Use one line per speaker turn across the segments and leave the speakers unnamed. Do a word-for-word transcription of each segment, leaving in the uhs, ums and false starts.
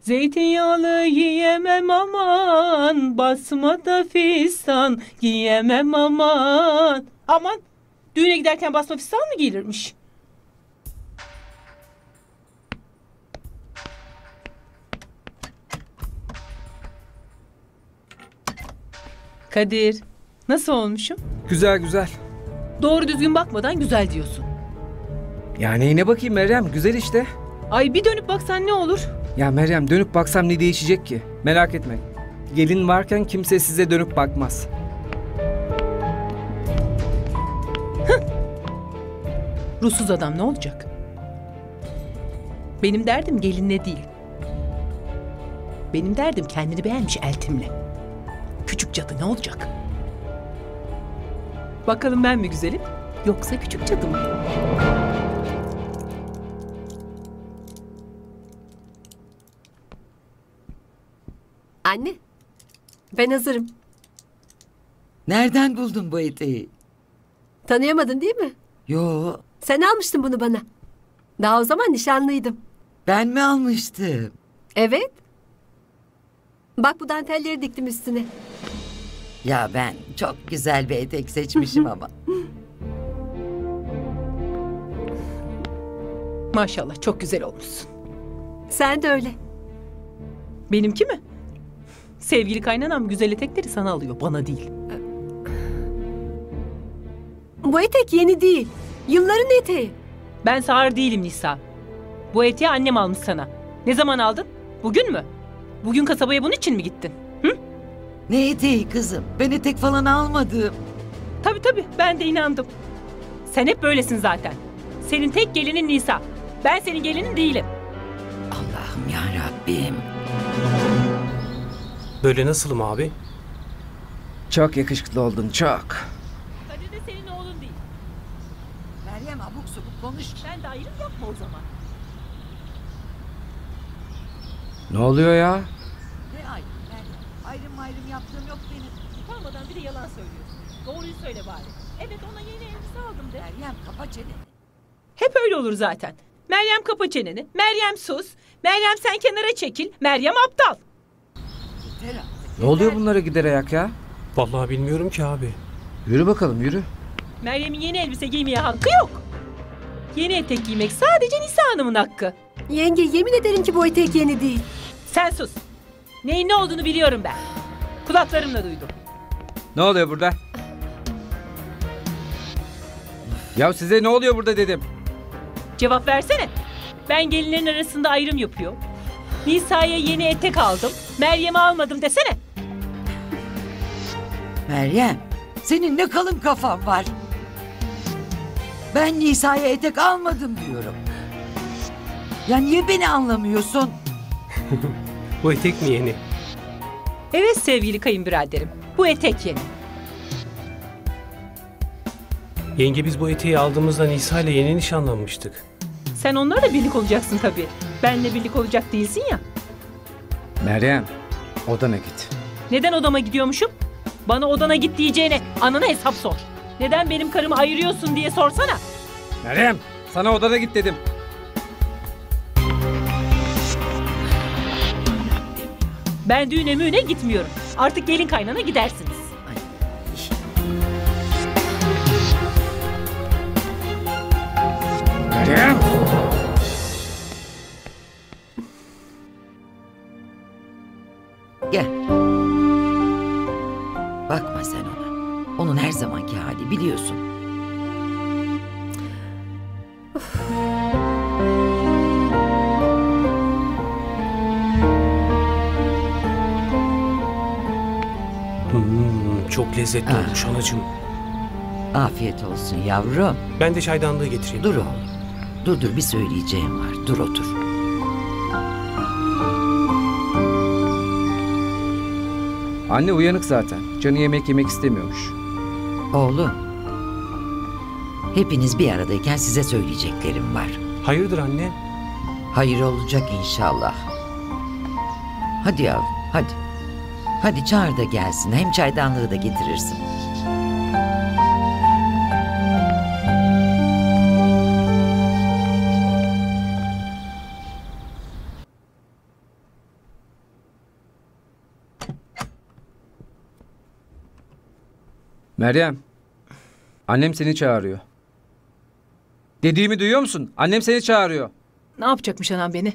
Zeytinyağlı yiyemem aman, basmada fistan giyemem aman. Aman, düğüne giderken basma fistan mı giyilirmiş? Kadir, nasıl olmuşum?
Güzel güzel.
Doğru düzgün bakmadan güzel diyorsun.
Ya neyine bakayım Meryem, güzel işte.
Ay bir dönüp baksan ne olur?
Ya Meryem, dönüp baksam ne değişecek ki? Merak etme. Gelin varken kimse size dönüp bakmaz.
Ruhsuz adam ne olacak? Benim derdim gelinle değil. Benim derdim kendini beğenmiş eltimle. Küçük cadı ne olacak? Bakalım ben mi güzelim, yoksa küçük cadı mı?
Anne, ben hazırım.
Nereden buldun bu eteği?
Tanıyamadın değil mi?
Yo,
Sen almıştın bunu bana. Daha o zaman nişanlıydım.
ben mi almıştım?
Evet. Bak bu dantelleri diktim üstüne.
Ya ben çok güzel bir etek seçmişim ama.
Maşallah çok güzel olmuşsun.
Sen de öyle.
Benimki mi? Sevgili kaynanam güzel etekleri sana alıyor, bana değil.
Bu etek yeni değil. Yılların eteği.
Ben sağır değilim Nisa. Bu eteği annem almış sana. Ne zaman aldın? Bugün mü? Bugün kasabaya bunun için mi gittin? Hı?
Ne eteği kızım? Ben etek falan almadım.
Tabii tabii, ben de inandım. Sen hep böylesin zaten. Senin tek gelinin Nisa. Ben senin gelinin değilim.
Allah'ım ya Rabbim.
Böyle nasılım abi?
Çok yakışıklı oldun, çok.
Kadir de senin oğlun değil.
Meryem abuk subuk konuş.
Ben de ayrım yapma o zaman.
Ne oluyor ya?
Ne ayrım Meryem? Ayrım ayrım yaptığım yok benim.
Utanmadan bir de yalan söylüyorsun. Doğruyu söyle bari. Evet, ona yeni elbise aldım de.
Meryem kapa çeneni.
Hep öyle olur zaten. Meryem kapa çeneni. Meryem sus. Meryem sen kenara çekil. Meryem aptal.
Yeter artık.
Ne oluyor bunlara gider ayak ya?
Vallahi bilmiyorum ki abi.
Yürü bakalım, yürü.
Meryem'in yeni elbise giymeye hakkı yok. Yeni etek giymek sadece Nisa Hanım'ın hakkı.
Yenge yemin ederim ki bu etek yeni değil.
Sen sus. Neyin ne olduğunu biliyorum ben. Kulaklarımla duydum.
Ne oluyor burada? Ya size ne oluyor burada dedim.
Cevap versene. Ben gelinlerin arasında ayrım yapıyor. Nisa'ya yeni etek aldım. Meryem'i almadım desene.
Meryem, senin ne kalın kafan var. Ben Nisa'ya etek almadım diyorum. Ya niye beni anlamıyorsun?
Bu etek mi yeni?
Evet sevgili kayınbiraderim. Bu etek yeni.
Yenge, biz bu eteği aldığımızda Nisa ile yeni nişanlanmıştık.
Sen onlarla birlik olacaksın tabii. Benle birlik olacak değilsin ya.
Meryem, odana git.
Neden odama gidiyormuşum? Bana odana git diyeceğine anana hesap sor. Neden benim karımı ayırıyorsun diye sorsana.
Meryem, sana odana git dedim.
Ben düğüne müğüne gitmiyorum. Artık gelin kaynana gidersiniz.
Meryem!
Gel. Bakma sen ona. Onun her zamanki hali biliyorsun.
Hmm, çok lezzetli
Ah.
olmuş anacığım.
Afiyet olsun yavrum.
Ben de çaydanlığı getireyim.
Dur oğlum. Dur dur bir söyleyeceğim var. Dur otur.
Anne uyanık zaten. Canı yemek yemek istemiyormuş.
Oğlum. Hepiniz bir aradayken size söyleyeceklerim var.
Hayırdır anne?
Hayır olacak inşallah. Hadi yavrum hadi. Hadi çağır da gelsin. Hem çaydanlığı da getirirsin.
Meryem. Annem seni çağırıyor. Dediğimi duyuyor musun? Annem seni çağırıyor.
Ne yapacakmış anam beni?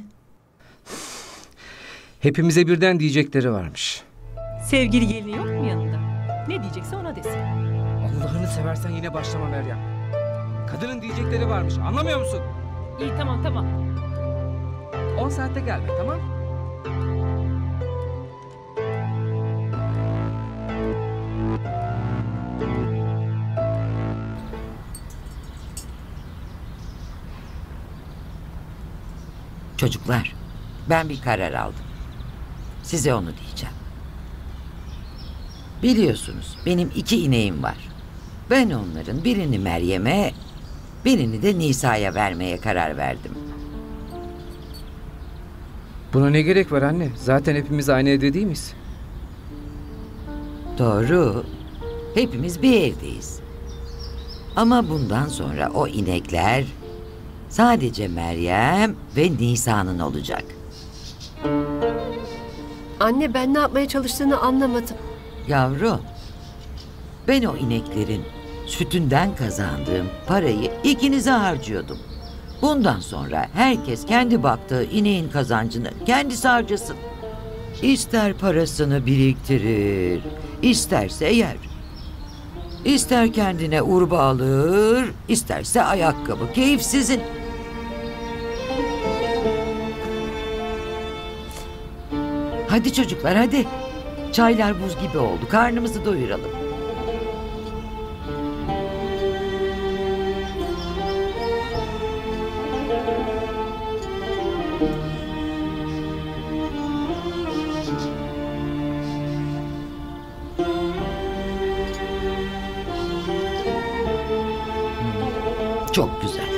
Hepimize birden diyecekleri varmış.
Sevgili gelini yok mu yanında? Ne diyecekse ona desin.
Allah'ını seversen yine başlama Meryem. Kadının diyecekleri varmış. Anlamıyor musun?
İyi tamam tamam.
on saatte gelme, tamam?
Çocuklar, ben bir karar aldım. Size onu diyeceğim. Biliyorsunuz benim iki ineğim var. Ben onların birini Meryem'e, birini de Nisa'ya vermeye karar verdim.
Buna ne gerek var anne? Zaten hepimiz aynı evde değil miyiz?
Doğru. Hepimiz bir evdeyiz. Ama bundan sonra o inekler sadece Meryem ve Nisa'nın olacak.
Anne ben ne yapmaya çalıştığını anlamadım.
Yavrum, ben o ineklerin sütünden kazandığım parayı ikinize harcıyordum. Bundan sonra herkes kendi baktığı ineğin kazancını kendisi harcasın. İster parasını biriktirir, isterse yer. İster kendine urba alır, isterse ayakkabı. Keyif sizin. Hadi çocuklar hadi. Çaylar buz gibi oldu. Karnımızı doyuralım. Çok güzel.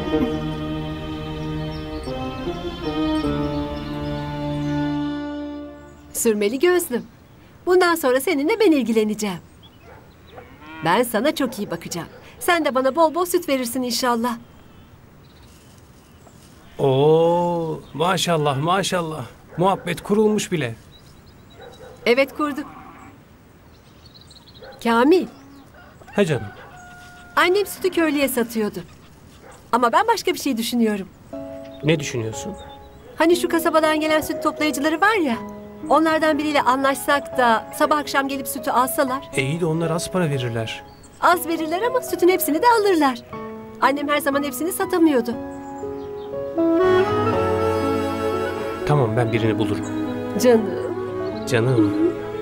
Sürmeli gözlüm. Bundan sonra seninle ben ilgileneceğim. Ben sana çok iyi bakacağım. Sen de bana bol bol süt verirsin inşallah.
Oo, maşallah maşallah. Muhabbet kurulmuş bile.
Evet kurduk. Kamil,
He canım.
annem sütü köylüye satıyordu. Ama ben başka bir şey düşünüyorum.
Ne düşünüyorsun?
Hani şu kasabadan gelen süt toplayıcıları var ya. Onlardan biriyle anlaşsak da sabah akşam gelip sütü alsalar.
E iyi de onlar az para verirler.
Az verirler ama sütün hepsini de alırlar. Annem her zaman hepsini satamıyordu.
Tamam ben birini bulurum.
Canım.
Canım.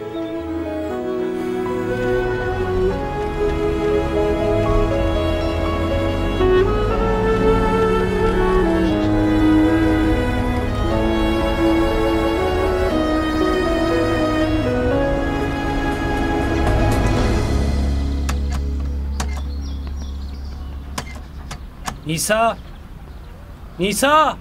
Nisa! Nisa!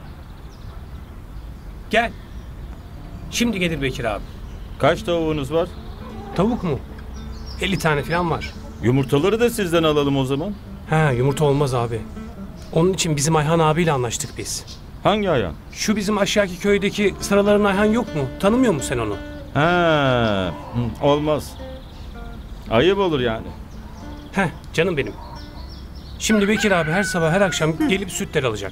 Gel. Şimdi gelir Bekir abi.
Kaç tavuğunuz var?
Tavuk mu? elli tane falan var.
Yumurtaları da sizden alalım o zaman.
Ha yumurta olmaz abi. Onun için bizim Ayhan abiyle anlaştık biz.
Hangi ayağın?
Şu bizim aşağıki köydeki sıraların Ayhan yok mu? Tanımıyor musun sen onu?
Ha, hı, olmaz. Ayıp olur yani.
Heh canım benim. Şimdi Bekir abi her sabah her akşam gelip sütler alacak.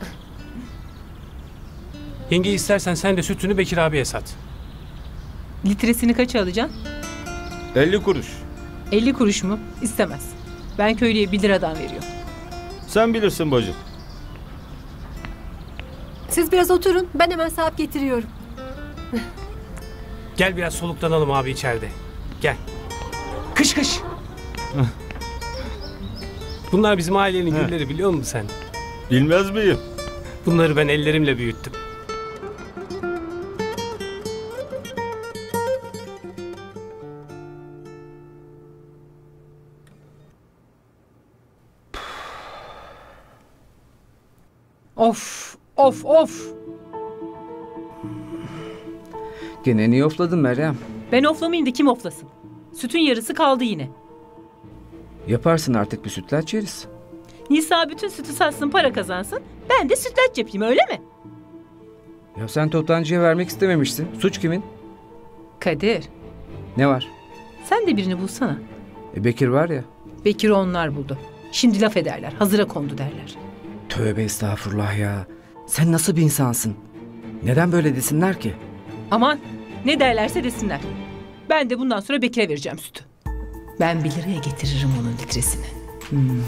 Yenge istersen sen de sütünü Bekir abiye sat.
Litresini kaça alacaksın?
elli kuruş.
elli kuruş mu? İstemez. Ben köylüye bir liradan veriyorum.
Sen bilirsin bacım.
Siz biraz oturun. Ben hemen sahip getiriyorum.
Gel biraz soluklanalım abi içeride. Gel. Kış kış. Bunlar bizim ailenin
Heh.
gülleri biliyor musun sen?
Bilmez miyim?
Bunları ben ellerimle büyüttüm.
Of of of.
Gene niye ofladın Meryem?
Ben oflamayayım da kim oflasın? Sütün yarısı kaldı yine.
Yaparsın artık bir sütlaç yeriz.
Nisa bütün sütü satsın para kazansın. Ben de sütlaç yapayım öyle mi?
Ya sen toptancıya vermek istememiştin. Suç kimin?
Kadir
Ne var?
sen de birini bulsana.
E Bekir var ya.
Bekir onlar buldu. Şimdi laf ederler. Hazıra kondu derler.
Tövbe estağfurullah ya. Sen nasıl bir insansın? Neden böyle desinler ki?
Aman ne derlerse desinler. Ben de bundan sonra Bekir'e vereceğim sütü. Ben bir liraya getiririm onun litresini.
Hmm.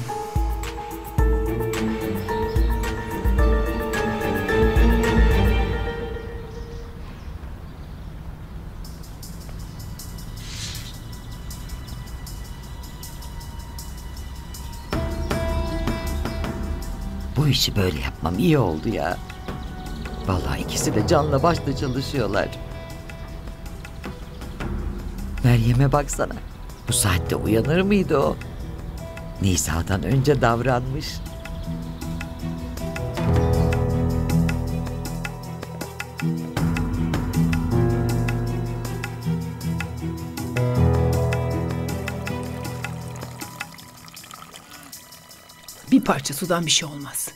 Bu işi böyle yapmam iyi oldu ya. Vallahi ikisi de canla başla çalışıyorlar. Meryem'e baksana. Bu saatte uyanır mıydı o? Nisa'dan önce davranmış.
Bir parça sudan bir şey olmaz.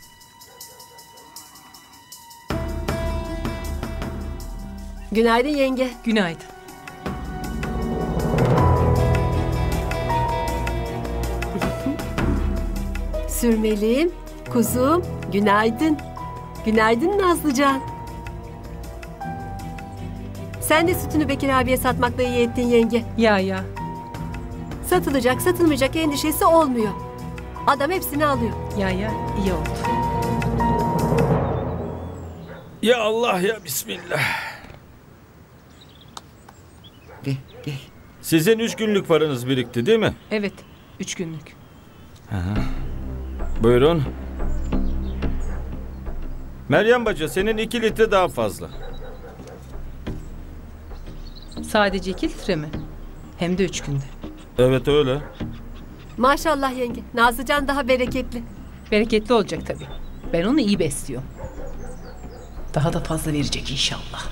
Günaydın yenge.
Günaydın.
Sürmelim, kuzum, günaydın. Günaydın Nazlıcan. Sen de sütünü Bekir abiye satmakla iyi ettin yenge.
Ya ya.
Satılacak, satılmayacak endişesi olmuyor. Adam hepsini alıyor.
Ya ya iyi oldu.
Ya Allah ya Bismillah.
Gel, gel.
Sizin üç günlük paranız birikti değil mi?
Evet. Üç günlük.
Buyurun. Meryem bacı senin iki litre daha fazla.
Sadece iki litre mi? Hem de üç günde.
Evet öyle.
Maşallah yenge. Nazlıcan daha bereketli.
Bereketli olacak tabii. Ben onu iyi besliyorum. Daha da fazla verecek inşallah.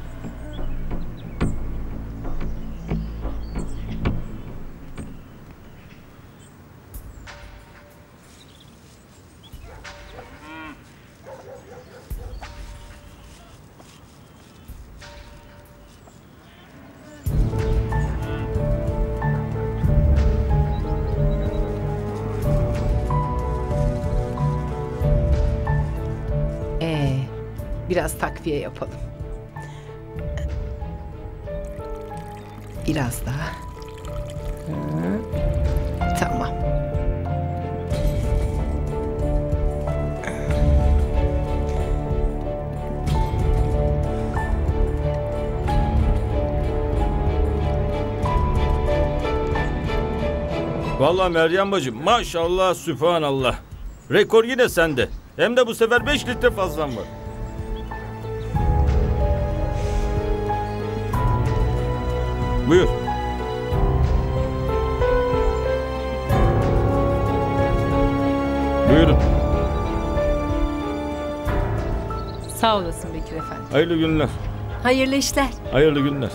Ee, biraz takviye yapalım. Biraz daha. Hı, tamam.
Vallahi Meryem bacım maşallah sübhanallah. Rekor yine sende. Hem de bu sefer beş litre fazlan var. Buyur. Buyurun.
Sağ olasın Bekir Efendi.
Hayırlı günler.
Hayırlı işler.
Hayırlı günler.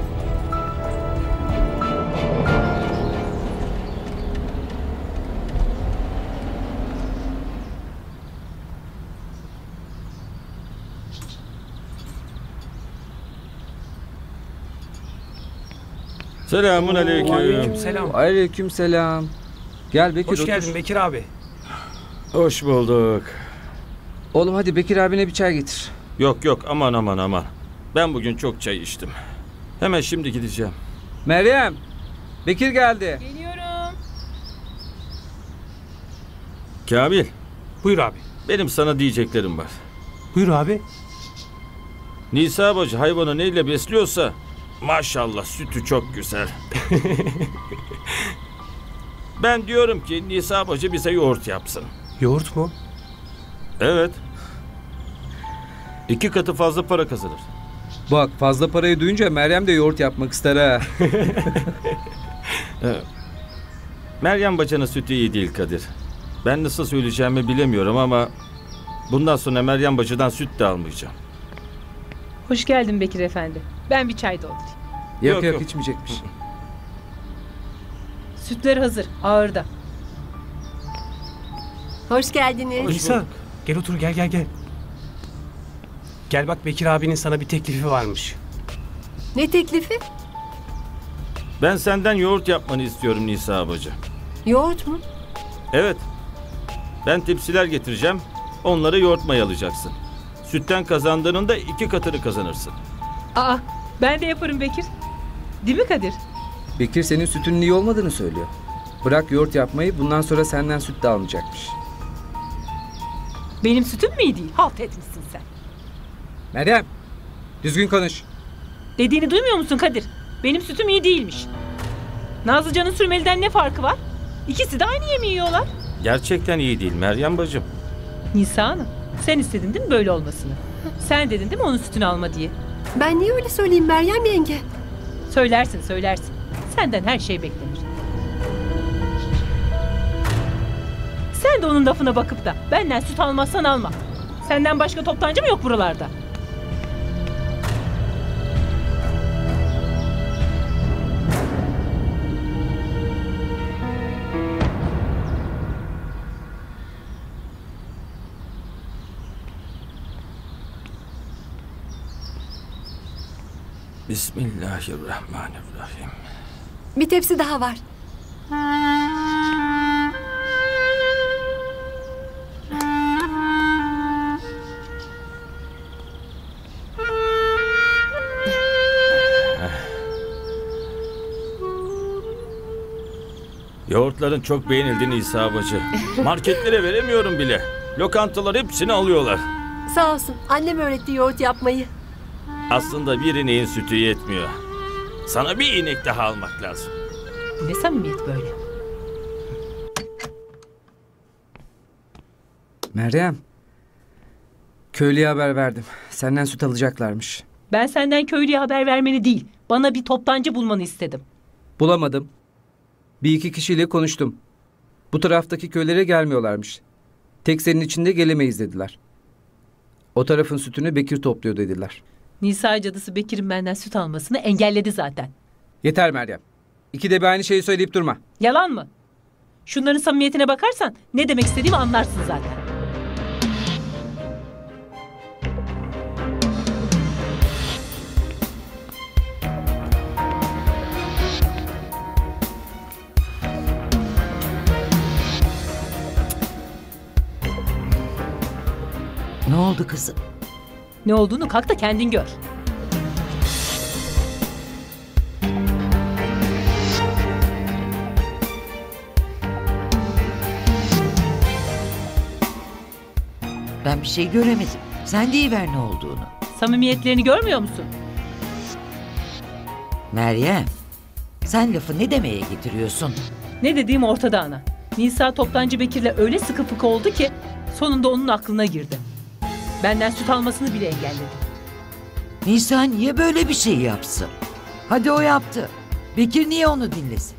Selamun aleyküm.
Aleykümselam.
Aleykümselam. Gel Bekir
Hoş
otur.
geldin Bekir abi.
Hoş bulduk.
Oğlum hadi Bekir abine bir çay getir.
Yok yok aman aman aman. Ben bugün çok çay içtim. Hemen şimdi gideceğim.
Meryem. Bekir geldi.
Geliyorum.
Kamil,
Buyur abi.
benim sana diyeceklerim var.
Buyur abi.
Nisa bacı hayvanı neyle besliyorsa maşallah sütü çok güzel. Ben diyorum ki Nisa bacı bize yoğurt yapsın.
Yoğurt mu?
Evet. İki katı fazla para kazanır.
Bak fazla parayı duyunca Meryem de yoğurt yapmak ister ha.
Meryem bacının sütü iyi değil Kadir. Ben nasıl söyleyeceğimi bilemiyorum ama bundan sonra Meryem bacıdan süt de almayacağım.
Hoş geldin Bekir Efendi. Ben bir çay doldurayım.
Yok
Yok,
yok,
yok.
içmeyecekmiş.
Sütler hazır. Ağırda.
Hoş geldiniz.
İsa gel otur gel gel gel. Gel bak Bekir abinin sana bir teklifi varmış.
Ne teklifi?
Ben senden yoğurt yapmanı istiyorum Nisa bacı.
Yoğurt mu?
Evet. Ben tepsiler getireceğim. Onları yoğurt mayalayacaksın. Sütten kazandığının da iki katını kazanırsın.
Aa, ben de yaparım Bekir. Değil mi Kadir?
Bekir senin sütünün iyi olmadığını söylüyor. Bırak yoğurt yapmayı, bundan sonra senden süt de almayacakmış.
Benim sütüm mü iyi değil? Halt etmişsin sen.
Meryem, düzgün konuş.
Dediğini duymuyor musun Kadir? Benim sütüm iyi değilmiş. Nazlıcan'ın sürmeliden ne farkı var? İkisi de aynı yemeği yiyorlar.
Gerçekten iyi değil Meryem bacım.
Nisa Hanım, sen istedin değil mi böyle olmasını? Sen dedin değil mi onun sütünü alma diye?
Ben niye öyle söyleyeyim Meryem yenge?
Söylersin söylersin. Senden her şey beklenir. Sen de onun lafına bakıp da benden süt almazsan alma. Senden başka toptancı mı yok buralarda?
Bismillahirrahmanirrahim.
Bir tepsi daha var.
Yoğurtların çok beğenildiğini İsa bacı. Marketlere veremiyorum bile. Lokantalar hepsini alıyorlar.
Sağ olsun. Annem öğretti yoğurt yapmayı.
Aslında bir ineğin sütü yetmiyor. Sana bir inek daha almak lazım.
Bu ne samimiyet böyle?
Meryem, köylüye haber verdim. Senden süt alacaklarmış.
Ben senden köylüye haber vermeni değil, bana bir toptancı bulmanı istedim.
Bulamadım. Bir iki kişiyle konuştum. Bu taraftaki köylere gelmiyorlarmış. Tek senin içinde gelemeyiz dediler. O tarafın sütünü Bekir topluyor dediler.
Nisa cadısı Bekir'in benden süt almasını engelledi zaten.
Yeter Meryem. İkide bir aynı şeyi söyleyip durma.
Yalan mı? Şunların samimiyetine bakarsan ne demek istediğimi anlarsın zaten.
Ne oldu kızım?
Ne olduğunu kalk da kendin gör.
Ben bir şey göremedim. Sen deyiver ne olduğunu.
Samimiyetlerini görmüyor musun?
Meryem, sen lafı ne demeye getiriyorsun?
Ne dediğim ortada ana. Nisa toptancı Bekir'le öyle sıkı fıkı oldu ki sonunda onun aklına girdi. Benden süt almasını bile engelledi.
Nisa niye böyle bir şey yapsın? Hadi o yaptı. Bekir niye onu dinlesin?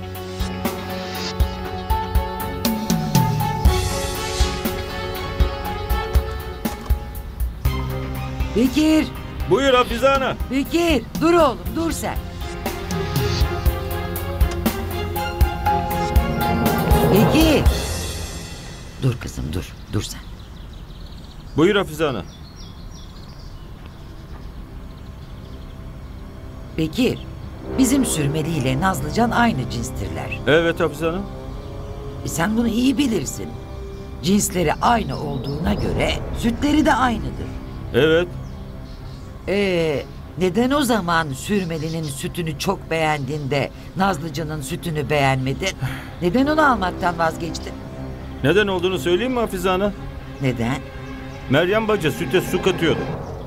Bekir,
Buyur Hafize Ana.
Bekir, dur oğlum, dur sen. Bekir. Dur kızım, dur, dur sen.
Buyur Hafize Ana.
Bekir, bizim Sürmeli ile Nazlıcan aynı cinstirler.
Evet Hafize Ana.
E sen bunu iyi bilirsin. Cinsleri aynı olduğuna göre sütleri de aynıdır.
Evet.
Ee, neden o zaman Sürmeli'nin sütünü çok beğendin de Nazlıcan'ın sütünü beğenmedin? Neden onu almaktan vazgeçtin?
Neden olduğunu söyleyeyim mi Hafize Ana?
Neden?
Meryem bacı süte su katıyordu.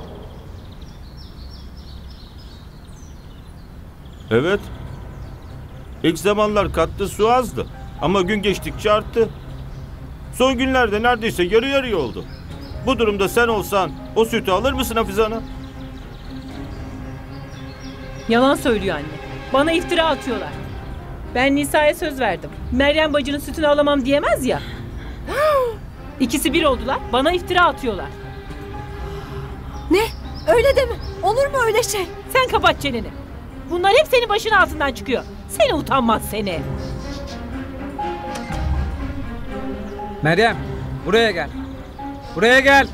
Evet. İlk zamanlar kattığı su azdı. Ama gün geçtikçe arttı. Son günlerde neredeyse yarı yarıya oldu. Bu durumda sen olsan o sütü alır mısın Hafize Ana?
Yalan söylüyor anne. Bana iftira atıyorlar. Ben Nisa'ya söz verdim. Meryem bacının sütünü alamam diyemez ya. İkisi bir oldular. Bana iftira atıyorlar.
Ne? Öyle deme. Olur mu öyle şey?
Sen kapat çeneni. Bunlar hep senin başının altından çıkıyor. Seni utanmaz seni.
Meryem, buraya gel. Buraya gel.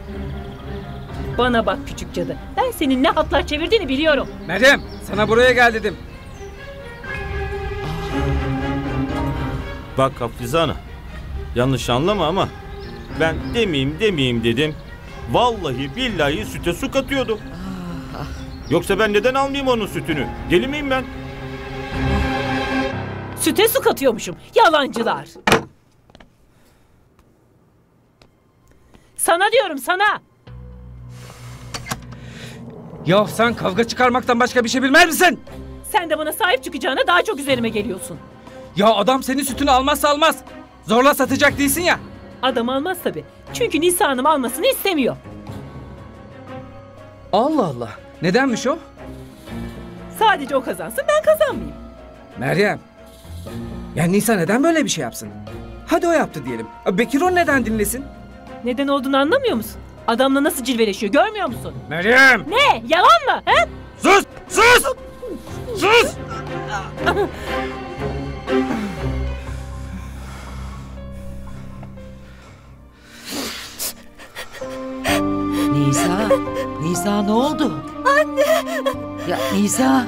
Bana bak küçük cadı. Ben senin ne hatlar çevirdiğini biliyorum.
Meryem, sana buraya gel dedim.
Bak Hafize Ana, yanlış anlama ama ben demeyeyim demeyeyim dedim. Vallahi billahi süte su katıyordu. Yoksa ben neden almayayım onun sütünü? Deli miyim ben?
Süte su katıyormuşum. Yalancılar. Sana diyorum sana.
Ya sen kavga çıkarmaktan başka bir şey bilmez misin?
Sen de bana sahip çıkacağına daha çok üzerime geliyorsun.
Ya adam senin sütünü almazsa almaz. Zorla satacak değilsin ya.
Adam almaz tabii. Çünkü Nisa Hanım almasını istemiyor.
Allah Allah. Nedenmiş o?
Sadece o kazansın, ben kazanmayayım.
Meryem. Ya Nisa neden böyle bir şey yapsın? Hadi o yaptı diyelim. Bekir onu neden dinlesin?
Neden olduğunu anlamıyor musun? Adamla nasıl cilveleşiyor, görmüyor musun?
Meryem!
Ne? Yalan mı? He?
Sus! Sus! Sus!
Nisa, Nisa ne oldu? Anne! Ya Nisa!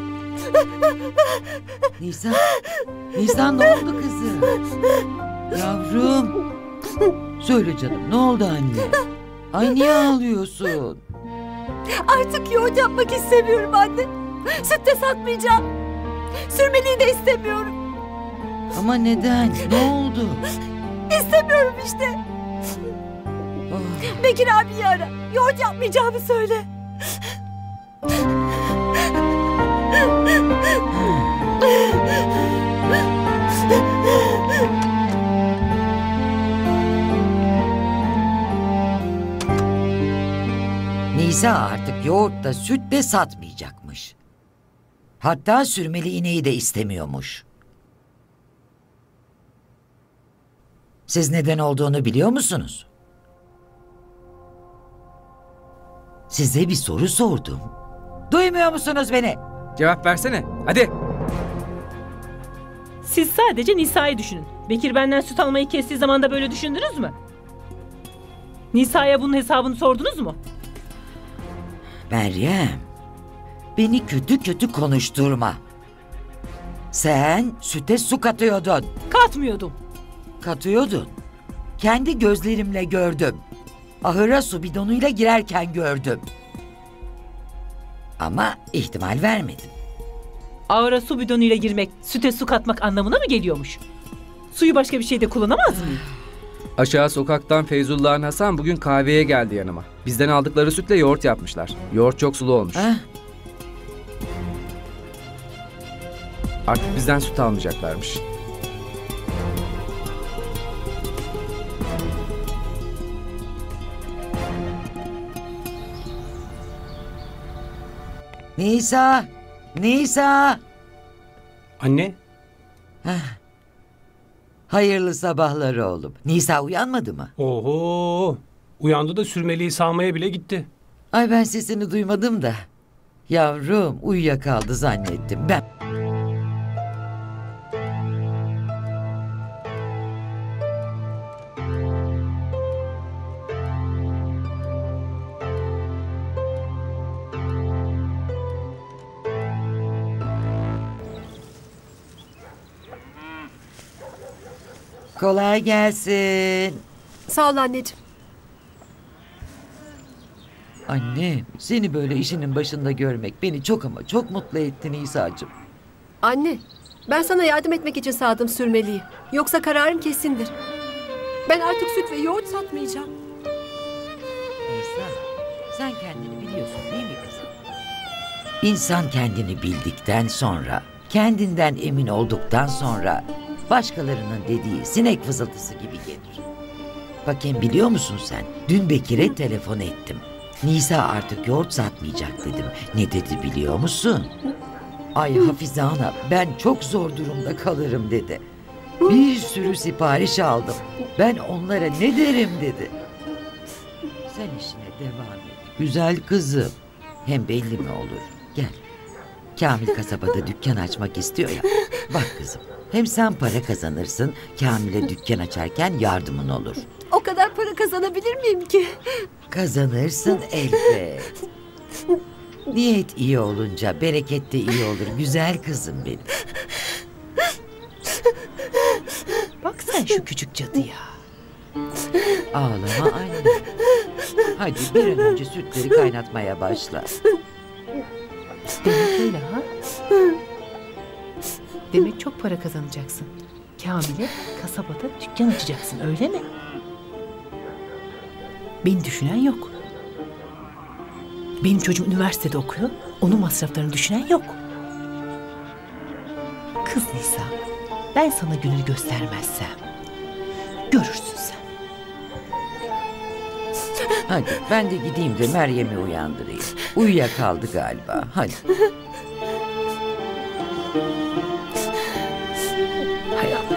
Nisa, Nisa ne oldu kızım? Yavrum! Söyle canım, ne oldu anne? Ay niye ağlıyorsun?
Artık yoğurt yapmak istemiyorum anne. Süt de satmayacağım. Sürmeliği de istemiyorum.
Ama neden? Ne oldu?
İstemiyorum işte.
Ah,
Bekir abiyi ara. Yoğurt yapmayacağımı söyle.
Nisa artık yoğurt da süt de satmayacakmış. Hatta sürmeli ineği de istemiyormuş. Siz neden olduğunu biliyor musunuz? Size bir soru sordum. Duymuyor musunuz beni?
Cevap versene. Hadi.
Siz sadece Nisa'yı düşünün. Bekir benden süt almayı kestiği zaman da böyle düşündünüz mü? Nisa'ya bunun hesabını sordunuz mu?
Meryem, beni kötü kötü konuşturma. Sen süte su katıyordun.
Katmıyordum.
Katıyordun. Kendi gözlerimle gördüm. Ahıra su bidonuyla girerken gördüm. Ama ihtimal vermedim.
Ağıra su bidonuyla girmek, süte su katmak anlamına mı geliyormuş? Suyu başka bir şeyde kullanamaz mıyım?
Aşağı sokaktan Feyzullah'ın Hasan bugün kahveye geldi yanıma. Bizden aldıkları sütle yoğurt yapmışlar. Yoğurt çok sulu olmuş.
Ha?
Artık bizden süt almayacaklarmış.
Nisa, Nisa.
Anne,
Hayırlı sabahlar oğlum. Nisa uyanmadı mı?
oho. Uyandı da sürmeliği sağmaya bile gitti.
Ay ben sesini duymadım da. Yavrum uyuyakaldı zannettim ben. Kolay gelsin.
Sağ ol anneciğim.
Annem, seni böyle işinin başında görmek beni çok ama çok mutlu etti Nisa'cığım.
Anne, ben sana yardım etmek için sağdım sürmeliği. Yoksa kararım kesindir. Ben artık süt ve yoğurt satmayacağım.
Nisa, sen kendini biliyorsun değil mi kızım? İnsan kendini bildikten sonra, kendinden emin olduktan sonra başkalarının dediği sinek fızıltısı gibi gelir. Bakayım biliyor musun sen? Dün Bekir'e telefon ettim. Nisa artık yoğurt satmayacak dedim. Ne dedi biliyor musun? Ay Hafize Ana ben çok zor durumda kalırım dedi. Bir sürü sipariş aldım. Ben onlara ne derim dedi. Sen işine devam et. Güzel kızım. Hem belli mi olur? Gel. Kamil kasabada dükkan açmak istiyor ya. Bak kızım. Hem sen para kazanırsın. Kamil'e dükkan açarken yardımın olur.
O kadar para kazanabilir miyim ki?
Kazanırsın elbet. Niyet iyi olunca bereket de iyi olur. Güzel kızım benim.
sen şu küçük cadıya.
Ağlama anne. Hadi bir an önce sütleri kaynatmaya başla.
Demek öyle ha? Demek çok para kazanacaksın. Kamil'e kasabada dükkan açacaksın öyle mi? Beni düşünen yok. Benim çocuğum üniversitede okuyor. Onun masraflarını düşünen yok. Kız Nisa, ben sana gününü göstermezsem görürsün sen.
Hadi ben de gideyim de Meryem'i uyandırayım. Uyuyakaldı galiba. Hadi.
Hay Allah.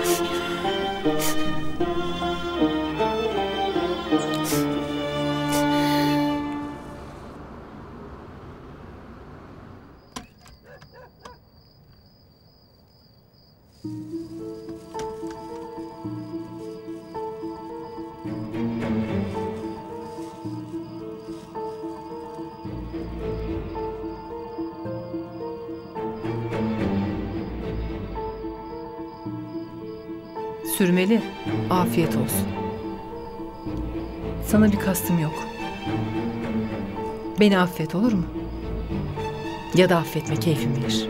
Sürmeli. Afiyet olsun. Sana bir kastım yok. Beni affet olur mu? Ya da affetme, keyfin bilir.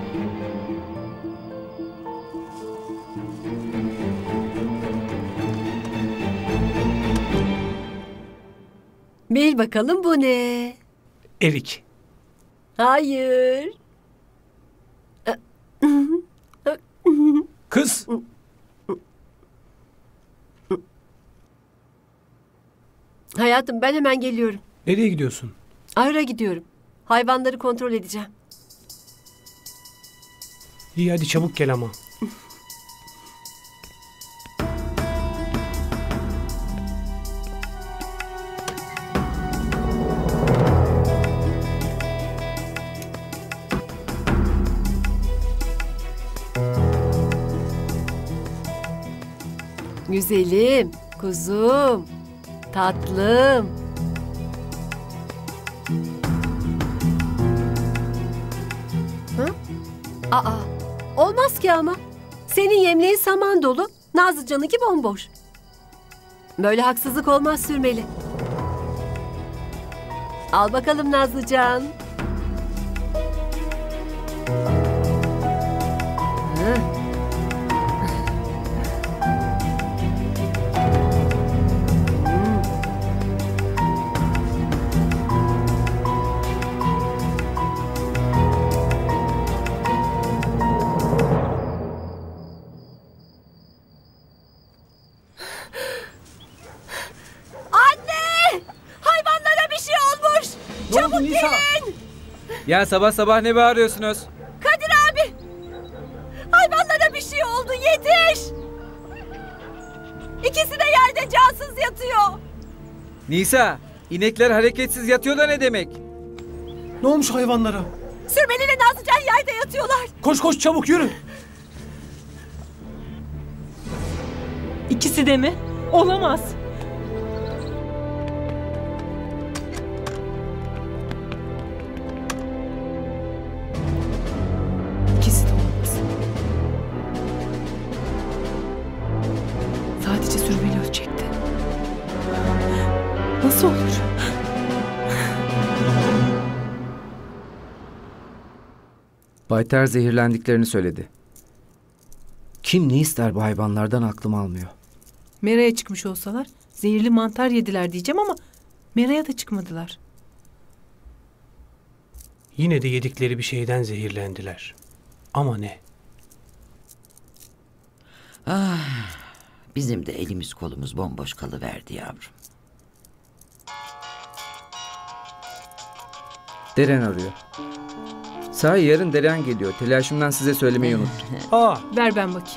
Bil bakalım bu ne?
Erik.
Hayır.
Kız.
Hayatım ben hemen geliyorum.
Nereye gidiyorsun?
Ahıra gidiyorum. Hayvanları kontrol edeceğim.
İyi hadi çabuk gel ama.
Güzelim, kuzum, tatlım. Hı? Aa, olmaz ki ama. Senin yemleğin saman dolu, Nazlıcan'ınki bomboş. Böyle haksızlık olmaz Sürmeli. Al bakalım Nazlıcan. Hı.
Çabuk gelin! Ya sabah sabah ne bağırıyorsunuz?
Kadir abi! Hayvanlara bir şey oldu, yetiş! İkisi de yerde cansız yatıyor.
Nisa, inekler hareketsiz yatıyor da ne demek?
Ne olmuş hayvanlara?
Sürmeli ile Nazlıcan yerde yatıyorlar.
Koş koş çabuk yürü.
İkisi de mi? Olamaz. İkisi de olamaz. Sadece Sürmeli ölecekti. Nasıl olur?
Baytar zehirlendiklerini söyledi. Kim ne ister bu hayvanlardan aklım almıyor.
Mera'ya çıkmış olsalar zehirli mantar yediler diyeceğim ama Mera'ya da çıkmadılar.
Yine de yedikleri bir şeyden zehirlendiler. Ama ne?
Ah, bizim de elimiz kolumuz bomboş kalıverdi yavrum.
Deren arıyor. Sahi yarın Deren geliyor. Telaşımdan size söylemeyi unuttum.
Aa,
Ver ben bakayım.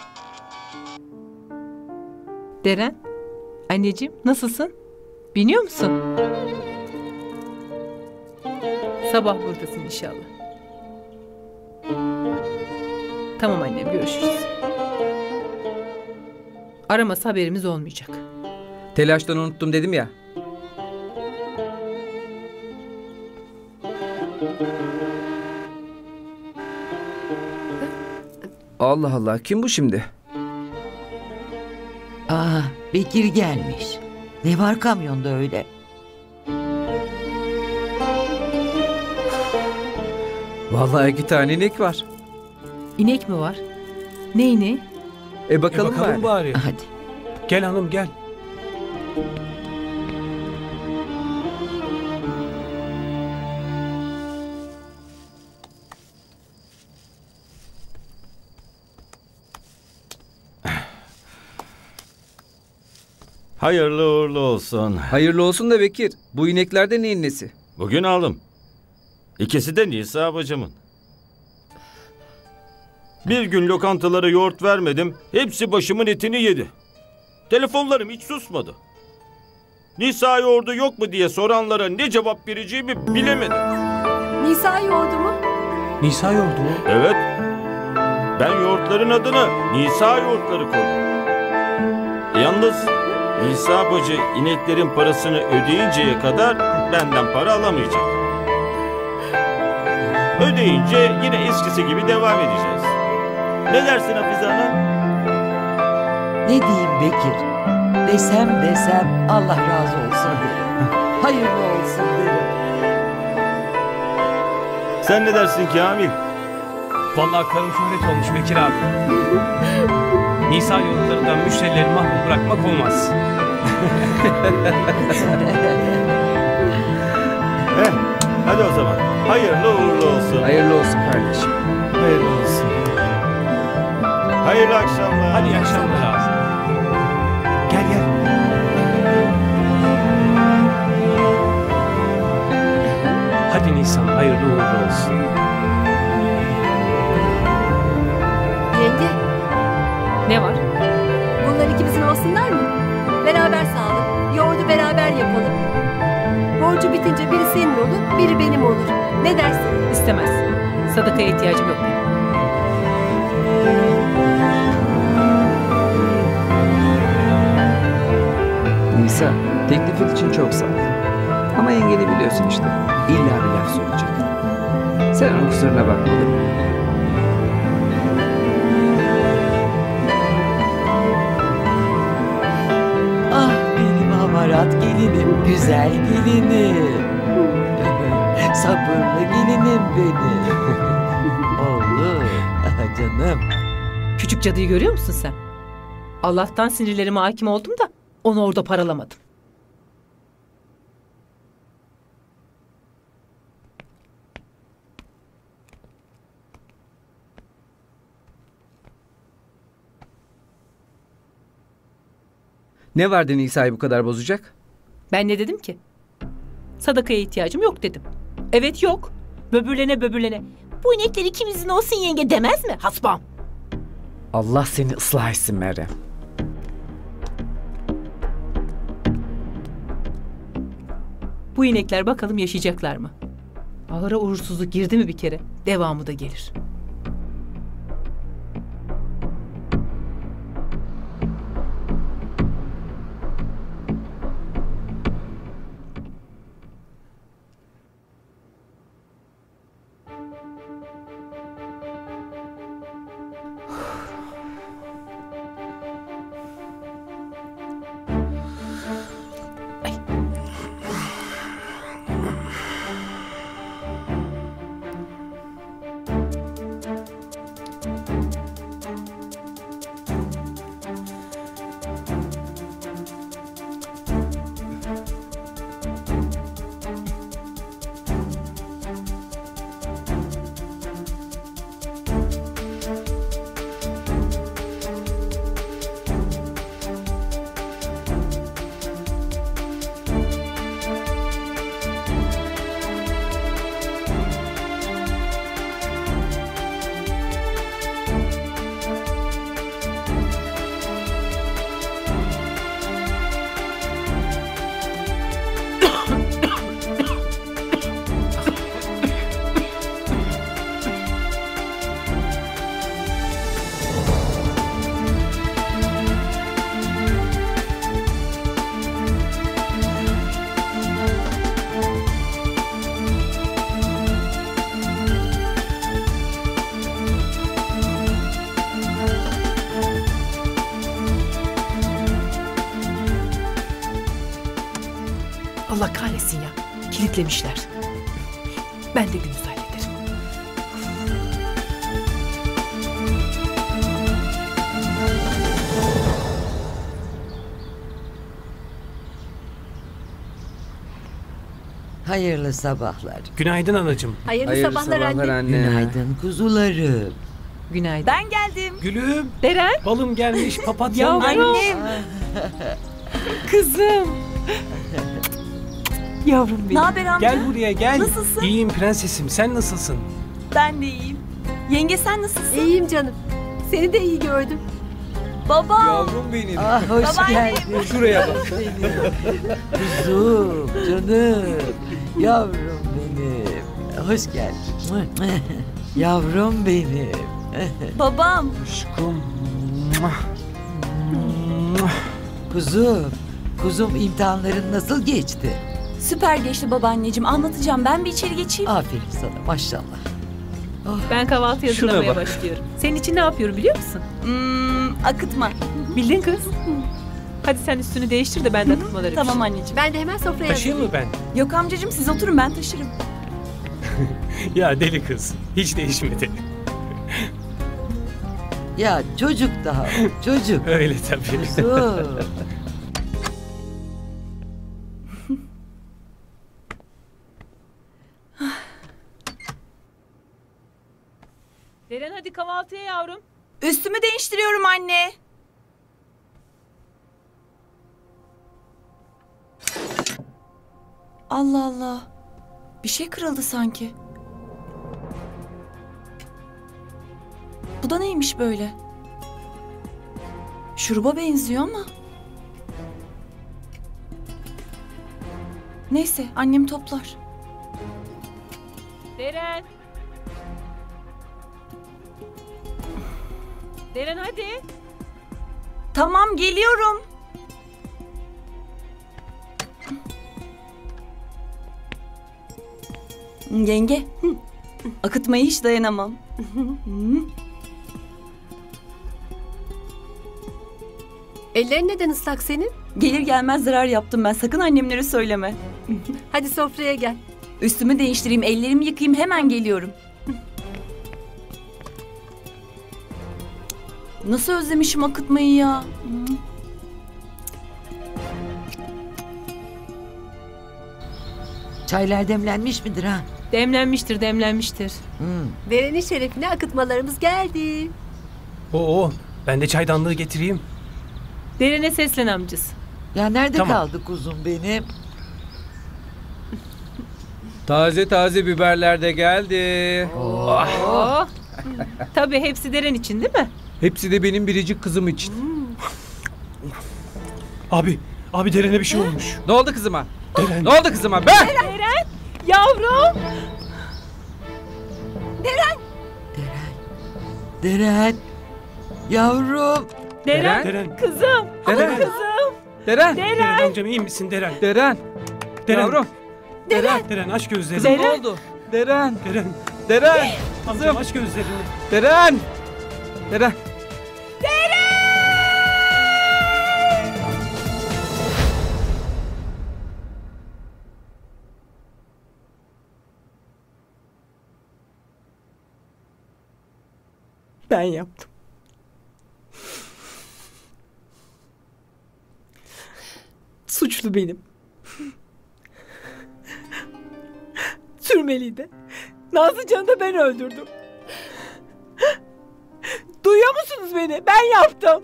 Deren, anneciğim nasılsın? Biniyor musun? Sabah buradasın inşallah. Tamam annem, görüşürüz. Aramasa haberimiz olmayacak.
Telaştan unuttum dedim ya. Allah Allah, kim bu şimdi?
Aa, Bekir gelmiş. Ne var kamyonda öyle?
Vallahi iki tane inek var.
İnek mi var? Ne ineği?
E
E
bakalım,
bakalım
bari.
bari.
Hadi.
Gel hanım gel.
Hayırlı uğurlu olsun.
Hayırlı olsun da Bekir. Bu ineklerde neyin nesi?
Bugün aldım. İkisi de Nisa bacımın. Bir gün lokantalara yoğurt vermedim. Hepsi başımın etini yedi. Telefonlarım hiç susmadı. Nisa yoğurdu yok mu diye soranlara ne cevap vereceğimi bilemedim.
Nisa yoğurdu mu?
Nisa yoğurdu mu?
Evet. Ben yoğurtların adına Nisa yoğurtları koydum. Yalnız Nisa bacı ineklerin parasını ödeyinceye kadar benden para alamayacak. Ödeyince yine eskisi gibi devam edeceğiz. Ne dersin Hafize Ana?
Ne diyeyim Bekir? Desem desem Allah razı olsun derim. Hayırlı olsun derim.
Sen ne dersin Kamil?
Vallahi karım şöhret olmuş Bekir abi. Nisa yoğurtlarından müşterileri mahrum bırakmak olmaz.
Heh, hadi o zaman. Hayırlı uğurlu olsun.
Hayırlı olsun kardeşim.
Hayırlı olsun. Hayırlı akşamlar.
Hadi iyi akşamlar abi. Gel gel. Hadi Nisan hayırlı uğurlu olsun.
Yenge,
Ne var?
bunlar ikimizin olsunlar mı? Beraber sağlık, yoğurdu beraber yapalım. Borcu bitince biri senin olur, biri benim olur. Ne dersin?
İstemez. Sadakaya ihtiyacım yok benim.
Nisa, teklifin için çok sağ ol. Ama yengeni biliyorsun işte. İlla bir laf söyleyecek. Sen onun kusuruna bakma olur mu?
Ah benim hamarat gelinim, güzel gelinim. Sabırlı gelinim benim. Oğlum, canım.
Küçük cadıyı görüyor musun sen? Allah'tan sinirlerime hakim oldum da onu orada paralamadım.
Ne vardı Nisa'yı bu kadar bozacak?
Ben ne dedim ki? Sadakaya ihtiyacım yok dedim. Evet yok. Böbürlene böbürlene. Bu inekler ikimizin olsun yenge demez mi? Hasbam.
Allah seni ıslah etsin Meryem.
Bu inekler bakalım yaşayacaklar mı? Ahıra uğursuzluk girdi mi bir kere? Devamı da gelir. Allah kahretsin ya. Kilitlemişler. Ben de gündüz hallederim.
Hayırlı sabahlar.
Günaydın anacığım.
Hayırlı,
Hayırlı
sabahlar,
sabahlar
anne.
anne.
Günaydın kuzularım.
Günaydın.
Ben geldim.
Gülüm.
Deren.
Balım gelmiş papatya.
Yavrum.
Annem.
Kızım. Yavrum benim.
Ne haber amca?
Gel buraya gel.
Nasılsın?
İyiyim prensesim. Sen nasılsın?
Ben de iyiyim. Yenge sen nasılsın?
İyiyim canım. Seni de iyi gördüm.
Baba.
Yavrum benim.
Ah hoş
Babaanne.
geldin.
Şuraya bak.
Kuzum, canım, yavrum benim. Hoş geldin. Yavrum benim.
Babam.
Aşkım.
Kuzum, kuzum imtihanların nasıl geçti?
Süper geçti babaanneciğim. Anlatacağım. Ben bir içeri geçeyim.
Aferin sana maşallah.
Ben kahvaltı
Şuna
hazırlamaya
bak.
başlıyorum. Senin için ne yapıyorum biliyor musun?
Hmm, akıtma.
Bildin kız. Hadi sen üstünü değiştir de ben de akıtmaları
Tamam
yapayım.
anneciğim.
Ben de hemen sofraya
Taşıyayım mı ben?
Yok amcacığım siz oturun ben taşırım.
Ya deli kız. Hiç değişmedi.
Ya çocuk daha, o, çocuk.
Öyle tabii.
Kuzum.
Deren hadi kahvaltıya yavrum.
Üstümü değiştiriyorum anne. Allah Allah. Bir şey kırıldı sanki. Bu da neymiş böyle? Şuruba benziyor ama. Neyse annem toplar.
Deren. Deren hadi.
Tamam geliyorum. Yenge. Akıtmaya hiç dayanamam.
Ellerin neden ıslak senin?
Gelir gelmez zarar yaptım ben. Sakın annemlere söyleme.
Hadi sofraya gel.
Üstümü değiştireyim, ellerimi yıkayayım hemen geliyorum. Nasıl özlemişim akıtmayı ya.
Çaylar demlenmiş midir ha?
Demlenmiştir demlenmiştir.
Hmm.
Derenin şerefine akıtmalarımız geldi.
Oo, ben de çaydanlığı getireyim.
Deren'e seslen amcası.
Ya nerede
Tamam.
kaldı kuzum benim?
Taze taze biberler de geldi.
Oh. Tabii hepsi Deren için değil mi?
Hepsi de benim biricik kızım için.
Abi, abi Deren'e bir şey olmuş.
Ne oldu kızıma?
Deren.
Ne oldu kızıma? Be!
Yavrum.
Deren, yavrum.
Deren.
Deren.
Kızım.
Deren.
Kızım.
Deren.
Deren amcam iyi misin Deren?
Deren.
Deren.
Yavrum.
Deren. Deren aç gözlerini.
Kızım ne oldu? Deren.
Deren.
Deren.
Amcam aç gözlerini.
Deren. Deren.
Ben yaptım. Suçlu benim. Sürmeliydi. Nazlıcan'ı da ben öldürdüm. Duyuyor musunuz beni? Ben yaptım.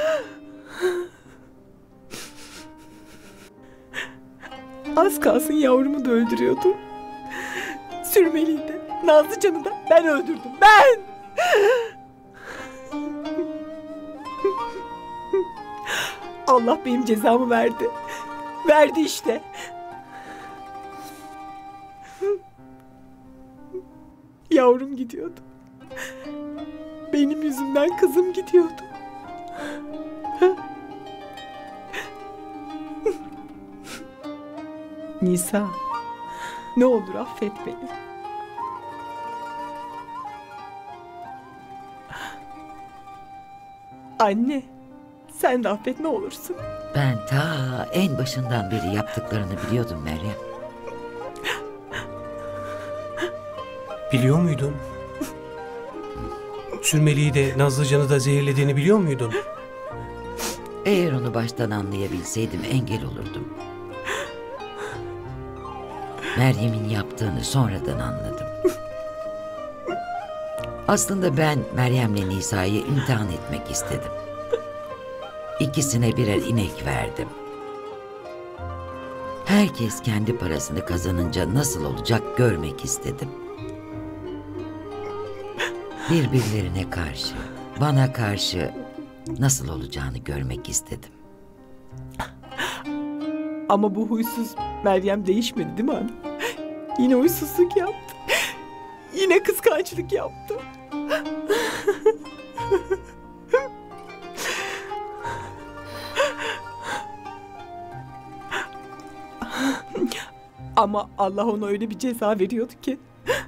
Az kalsın yavrumu da öldürüyordu. Sürmeliydi. Nazlıcan'ı da ben öldürdüm. Ben! Allah benim cezamı verdi. Verdi işte. Yavrum gidiyordu. Benim yüzümden kızım gidiyordu. Nisa, ne olur affet beni. Anne, Sen de affet ne olursun.
Ben ta en başından beri yaptıklarını biliyordum Meryem.
Biliyor muydun? Sürmeli'yi de Nazlıcan'ı da zehirlediğini biliyor muydun?
Eğer onu baştan anlayabilseydim engel olurdum. Meryem'in yaptığını sonradan anladım. Aslında ben Meryem'le Nisa'yı imtihan etmek istedim. İkisine birer inek verdim. Herkes kendi parasını kazanınca nasıl olacak görmek istedim. Birbirlerine karşı, bana karşı nasıl olacağını görmek istedim.
Ama bu huysuz Meryem değişmedi değil mi hanım? Yine huysuzluk yaptı. Yine kıskançlık yaptı. Ama Allah ona öyle bir ceza veriyordu ki.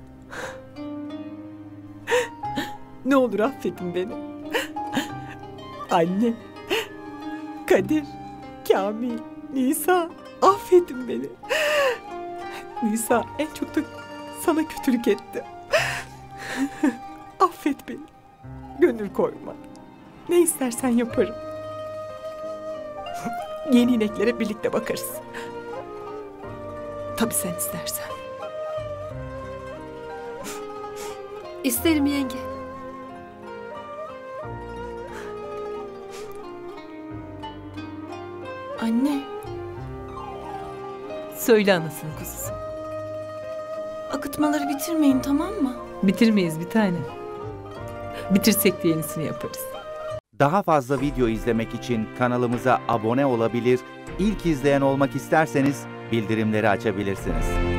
Ne olur affedin beni. Anne, Kadir, Kamil, Nisa, affedin beni. Nisa en çok da sana kötülük etti. Affet beni. Gönül koyma. Ne istersen yaparım. Yeni ineklere birlikte bakarız. Tabii sen istersen.
İsterim yenge.
Anne,
Söyle anasının kuzusu.
akıtmaları bitirmeyin, tamam mı?
Bitirmeyiz bir tane. Bitirsek de yenisini yaparız.
Daha fazla video izlemek için kanalımıza abone olabilir, ilk izleyen olmak isterseniz bildirimleri açabilirsiniz.